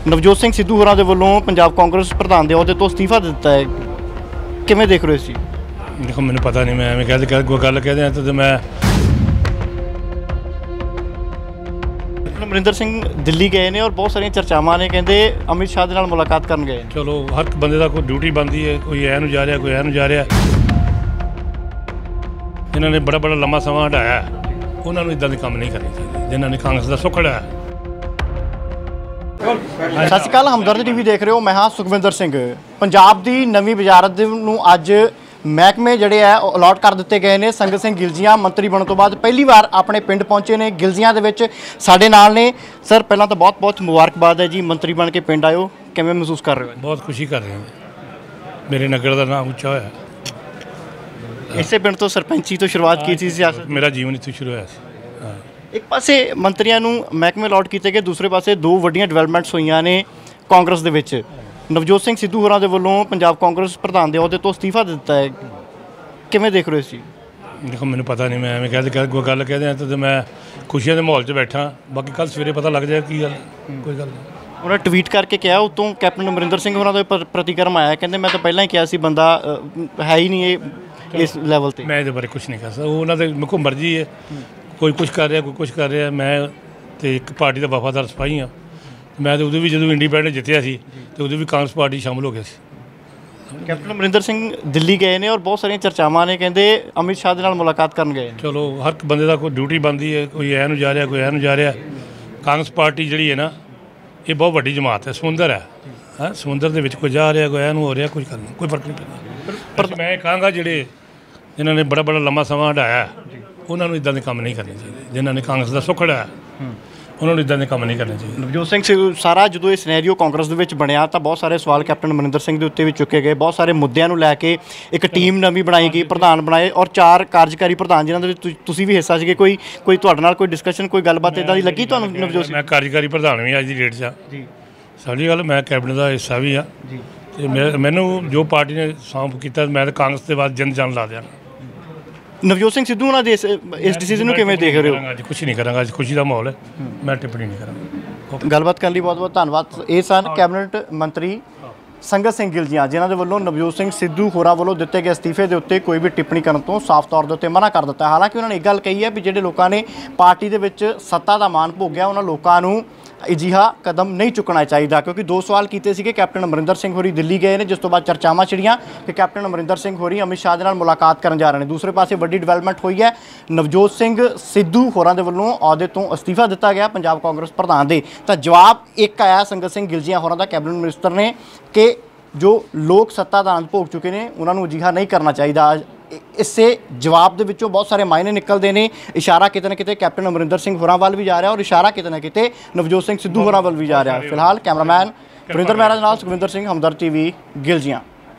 ਨਵਜੋਤ ਸਿੰਘ ਸਿੱਧੂ ਹੋਰਾਂ ਦੇ ਵੱਲੋਂ ਪੰਜਾਬ ਕਾਂਗਰਸ ਪ੍ਰਧਾਨ ਦੇ ਅਹੁਦੇ ਤੋਂ ਅਸਤੀਫਾ ਦਿੱਤਾ ਹੈ, ਕਿਵੇਂ ਦੇਖ ਰਹੇ ਸੀ? देखो मैंने पता नहीं, मैं एवं कहते कोई गल कहते हैं तो मैं ਅਮਰਿੰਦਰ ਸਿੰਘ ਦਿੱਲੀ ਗਏ ਨੇ ਔਰ ਬਹੁਤ ਸਾਰੀਆਂ ਚਰਚਾਵਾਂ ਨੇ, ਕਹਿੰਦੇ ਅਮਿਤ ਸ਼ਾਹ ਦੇ ਨਾਲ ਮੁਲਾਕਾਤ ਕਰਨ ਗਏ। चलो हर बंदे का कोई ड्यूटी बनती है, कोई ऐ जा रहा कोई ऐ जा रहा। जिन्होंने बड़ा बड़ा लंबा समा हटाया उन्होंने इदा के काम नहीं करने चाहिए जिन्होंने कांग्रेस का सुख हटाया। ਸਤਿ ਸ਼੍ਰੀ ਅਕਾਲ, ਹਮਦਰਦ ਟੀਵੀ ਦੇਖ ਰਹੇ ਹੋ। ਮੈਂ ਹਾਂ ਸੁਖਵਿੰਦਰ ਸਿੰਘ। ਪੰਜਾਬ ਦੀ ਨਵੀਂ ਵਜ਼ਾਰਤ ਨੂੰ ਅੱਜ ਮਹਿਕਮੇ ਜਿਹੜੇ ਹੈ ਉਹ ਅਲਾਟ ਕਰ ਦਿੱਤੇ ਗਏ ਨੇ। ਸੰਗਤ ਸਿੰਘ ਗਿਲਜੀਆਂ ਮੰਤਰੀ ਬਣਨ ਤੋਂ ਬਾਅਦ ਪਹਿਲੀ ਵਾਰ ਆਪਣੇ ਪਿੰਡ ਪਹੁੰਚੇ ਨੇ। ਗਿਲਜੀਆਂ ਦੇ ਵਿੱਚ ਸਾਡੇ ਨਾਲ ਨੇ ਸਰ। ਪਹਿਲਾਂ ਤਾਂ ਬਹੁਤ ਬਹੁਤ ਮੁਬਾਰਕਬਾਦ ਹੈ ਜੀ, ਮੰਤਰੀ ਬਣ ਕੇ ਪਿੰਡ ਆਇਓ, ਕਿਵੇਂ ਮਹਿਸੂਸ ਕਰ ਰਹੇ ਹੋ? बहुत खुशी कर रहे हैं, मेरे नगर का नाम ऊँचा होया। ਇਸੇ ਪਿੰਡ ਤੋਂ ਸਰਪੰਚੀ ਤੋਂ ਸ਼ੁਰੂਆਤ ਕੀਤੀ ਸੀ ਸਿਆਸਤ। मेरा जीवन इतों शुरू होया सी। हाँ, ਇੱਕ ਪਾਸੇ ਮੰਤਰੀਆਂ ਨੂੰ ਮਹਿਕਮੇ ਅਲਾਟ ਕੀਤੇ ਗਏ, ਦੂਸਰੇ ਪਾਸੇ ਦੋ ਵੱਡੀਆਂ ਡਿਵੈਲਪਮੈਂਟਸ ਹੋਈਆਂ ਨੇ ਕਾਂਗਰਸ ਦੇ ਵਿੱਚ। ਨਵਜੋਤ ਸਿੰਘ ਸਿੱਧੂ ਹੋਰਾਂ ਦੇ ਵੱਲੋਂ ਪੰਜਾਬ ਕਾਂਗਰਸ ਪ੍ਰਧਾਨ ਦੇ ਅਹੁਦੇ ਤੋਂ ਅਸਤੀਫਾ ਦਿੱਤਾ ਹੈ, ਕਿਵੇਂ ਦੇਖ ਰਹੇ ਸੀ? देखो मैंने पता नहीं, मैं एवं कहते कोई गल कहते हैं तो मैं खुशियां के माहौल 'ਚ बैठा। बाकी कल सवेरे पता लग जाए की गल, कोई गल नहीं। ਉਹਨਾਂ ਟਵੀਟ ਕਰਕੇ ਕਿਹਾ, ਉਤੋਂ ਕੈਪਟਨ ਅਮਰਿੰਦਰ ਸਿੰਘ ਹੋਰਾਂ ਦਾ ਪ੍ਰਤੀਕਰਮ ਆਇਆ, ਕਹਿੰਦੇ ਮੈਂ ਤਾਂ ਪਹਿਲਾਂ ਹੀ ਕਿਹਾ ਸੀ ਬੰਦਾ ਹੈ ਹੀ ਨਹੀਂ ਇਹ ਇਸ ਲੈਵਲ ਤੇ। मैं ये बारे कुछ नहीं कर सकता, उन्होंने मेरे को मर्जी है, कोई कुछ कर रहा कोई कुछ कर रहा। मैं तो एक पार्टी का वफादार सिपाही हाँ। मैं तो उदों भी जो इंडिपेंडेंट जितया सी तो उदों भी कांग्रेस पार्टी शामिल हो गया सी। ਕੈਪਟਨ ਅਮਰਿੰਦਰ ਸਿੰਘ ਦਿੱਲੀ ਗਏ ਨੇ ਔਰ ਬਹੁਤ ਸਾਰੀਆਂ ਚਰਚਾਵਾਂ ਨੇ, ਕਹਿੰਦੇ ਅਮਿਤ ਸ਼ਾਹ ਦੇ ਨਾਲ ਮੁਲਾਕਾਤ ਕਰਨ ਗਏ। चलो हर बंदे का कोई ड्यूटी बनती है, कोई ऐ जा रहा कोई ऐ जा रहा। कांग्रेस पार्टी जी है ना, ये बहुत वड्डी जमात है, समुंदर है। हाँ, समुंदर के कोई जा रहा कोई ऐ हो रहा, कुछ करना कोई फर्क नहीं पैंदा। पर मैं कहांगा जिहड़े जिन्होंने बड़ा बड़ा लंबा समा हटाया उन्होंने इदा के काम नहीं करने चाहिए। जिन्होंने कांग्रेस का सुख हटाया उन्होंने इदा के काम नहीं करने चाहिए। ਨਵਜੋਤ ਸਿੰਘ ਸਿੱਧੂ ਸਾਰਾ ਜਦੋਂ ਇਹ ਸਿਨੈਰੀਓ ਕਾਂਗਰਸ ਦੇ ਵਿੱਚ ਬਣਿਆ ਤਾਂ ਬਹੁਤ ਸਾਰੇ ਸਵਾਲ ਕੈਪਟਨ ਅਮਰਿੰਦਰ ਸਿੰਘ ਦੇ ਉੱਤੇ ਵੀ ਚੁੱਕੇ ਗਏ। ਬਹੁਤ ਸਾਰੇ ਮੁੱਦਿਆਂ ਨੂੰ ਲੈ ਕੇ ਇੱਕ ਟੀਮ ਨਵੀਂ ਬਣਾਈ ਗਈ, ਪ੍ਰਧਾਨ ਬਣਾਏ ਔਰ 4 ਕਾਰਜਕਾਰੀ ਪ੍ਰਧਾਨ ਜਿਨ੍ਹਾਂ ਦੇ ਵਿੱਚ ਤੁਸੀਂ ਵੀ ਹਿੱਸਾ ਸੀਗੇ। ਕੋਈ ਤੁਹਾਡੇ ਨਾਲ ਕੋਈ ਡਿਸਕਸ਼ਨ ਕੋਈ ਗੱਲਬਾਤ ਇੱਦਾਂ ਦੀ ਲੱਗੀ ਤੁਹਾਨੂੰ ਨਵਜੋਤ ਸਿੰਘ? मैं कार्यकारी प्रधान भी अज की डेट च ਜੀ सारी गल, मैं कैबिनेट का हिस्सा भी हाँ। ਜੀ ਤੇ ਮੈਨੂੰ ਜੋ ਪਾਰਟੀ ਨੇ ਸੌਂਪ ਕੀਤਾ, ਮੈਂ ਤਾਂ ਕਾਂਗਰਸ ਦੇ ਬਾਅਦ ਜਿੰਦ ਜਾਨ ਲਾ ਦਿਆਂ। ਨਵਜੋਤ ਸਿੰਘ ਸਿੱਧੂ ਉਹਨਾਂ ਦੇ ਇਸ ਡਿਸੀਜਨ ਨੂੰ ਕਿਵੇਂ ਦੇਖ ਰਹੇ ਹੋ? ਅੱਜ ਕੁਝ ਨਹੀਂ ਕਰਾਂਗਾ, ਅੱਜ ਖੁਸ਼ੀ ਦਾ ਮਾਹੌਲ ਹੈ, ਮੈਂ ਟਿੱਪਣੀ ਨਹੀਂ ਕਰਾਂਗਾ। ਗੱਲਬਾਤ ਕਰਨ ਲਈ ਬਹੁਤ ਬਹੁਤ ਧੰਨਵਾਦ। ਇਹ ਸਨ ਕੈਬਨਿਟ ਮੰਤਰੀ ਸੰਗਤ ਸਿੰਘ ਗਿਲਜੀਆਂ, ਜਿਨ੍ਹਾਂ ਦੇ ਵੱਲੋਂ ਨਵਜੋਤ ਸਿੰਘ ਸਿੱਧੂ ਹੋਰਾਂ ਵੱਲੋਂ ਦਿੱਤੇ ਗਏ ਅਸਤੀਫੇ ਦੇ ਉੱਤੇ ਕੋਈ ਵੀ ਟਿੱਪਣੀ ਕਰਨ ਤੋਂ ਸਾਫ਼ ਤੌਰ ਦੇ ਉੱਤੇ ਮਨਾ ਕਰ ਦਿੱਤਾ। ਹਾਲਾਂਕਿ ਉਹਨਾਂ ਨੇ ਇੱਕ ਗੱਲ ਕਹੀ ਹੈ ਵੀ ਜਿਹੜੇ ਲੋਕਾਂ ਨੇ ਪਾਰਟੀ ਦੇ ਵਿੱਚ ਸੱਤਾ ਦਾ ਮਾਣ ਭੋਗਿਆ ਉਹਨਾਂ ਲੋਕਾਂ ਨੂੰ ਅਜਿਹਾ ਕਦਮ ਨਹੀਂ ਚੁੱਕਣਾ ਚਾਹੀਦਾ, ਕਿਉਂਕਿ 2 ਸਵਾਲ ਕੀਤੇ ਸੀਗੇ। ਕੈਪਟਨ ਅਮਰਿੰਦਰ ਸਿੰਘ ਹੋਰੀ ਦਿੱਲੀ ਗਏ ਨੇ, ਜਿਸ ਤੋਂ ਬਾਅਦ ਚਰਚਾਵਾਂ ਛਿੜੀਆਂ ਕਿ ਕੈਪਟਨ ਅਮਰਿੰਦਰ ਸਿੰਘ ਹੋਰੀ ਅਮਿਤ ਸ਼ਾਹ ਦੇ ਨਾਲ ਮੁਲਾਕਾਤ ਕਰਨ ਜਾ ਰਹੇ ਨੇ। ਦੂਸਰੇ ਪਾਸੇ ਵੱਡੀ ਡਿਵੈਲਪਮੈਂਟ ਹੋਈ ਹੈ, ਨਵਜੋਤ ਸਿੰਘ ਸਿੱਧੂ ਹੋਰਾਂ ਦੇ ਵੱਲੋਂ ਅਹੁਦੇ ਤੋਂ ਅਸਤੀਫਾ ਦਿੱਤਾ ਗਿਆ ਪੰਜਾਬ ਕਾਂਗਰਸ ਪ੍ਰਧਾਨ ਦੇ। ਤਾਂ ਜਵਾਬ ਇੱਕ ਆਇਆ ਸੰਗਤ ਸਿੰਘ ਗਿਲਜੀਆਂ ਹੋਰਾਂ ਦਾ ਕੈਬਨਿਟ ਮਿਨਿਸਟਰ ਨੇ ਕਿ ਜੋ ਲੋਕ ਸੱਤਾ ਦਾ ਆਨੰਦ ਭੋਗ ਚੁੱਕੇ ਨੇ ਉਹਨਾਂ ਨੂੰ ਅਜਿਹਾ ਨਹੀਂ ਕਰਨਾ ਚਾਹੀਦਾ। ਇਸੇ ਜਵਾਬ ਦੇ ਵਿੱਚੋਂ ਬਹੁਤ ਸਾਰੇ ਮਾਇਨੇ ਨਿਕਲਦੇ ਨੇ। ਇਸ਼ਾਰਾ ਕਿਤੇ ਨਾ ਕਿਤੇ ਕੈਪਟਨ ਅਮਰਿੰਦਰ ਸਿੰਘ ਹੋਰਾਂ ਵੱਲ ਵੀ ਜਾ ਰਿਹਾ ਔਰ ਇਸ਼ਾਰਾ ਕਿਤੇ ਨਾ ਕਿਤੇ ਨਵਜੋਤ ਸਿੰਘ ਸਿੱਧੂ ਹੋਰਾਂ ਵੱਲ ਵੀ ਜਾ ਰਿਹਾ। ਫਿਲਹਾਲ ਕੈਮਰਾਮੈਨ ਵਰਿੰਦਰ ਮਹਿਰਾ ਦੇ ਨਾਲ ਸੁਖਵਿੰਦਰ ਸਿੰਘ, ਹਮਦਰਦ ਟੀਵੀ, ਗਿਲਜੀਆਂ।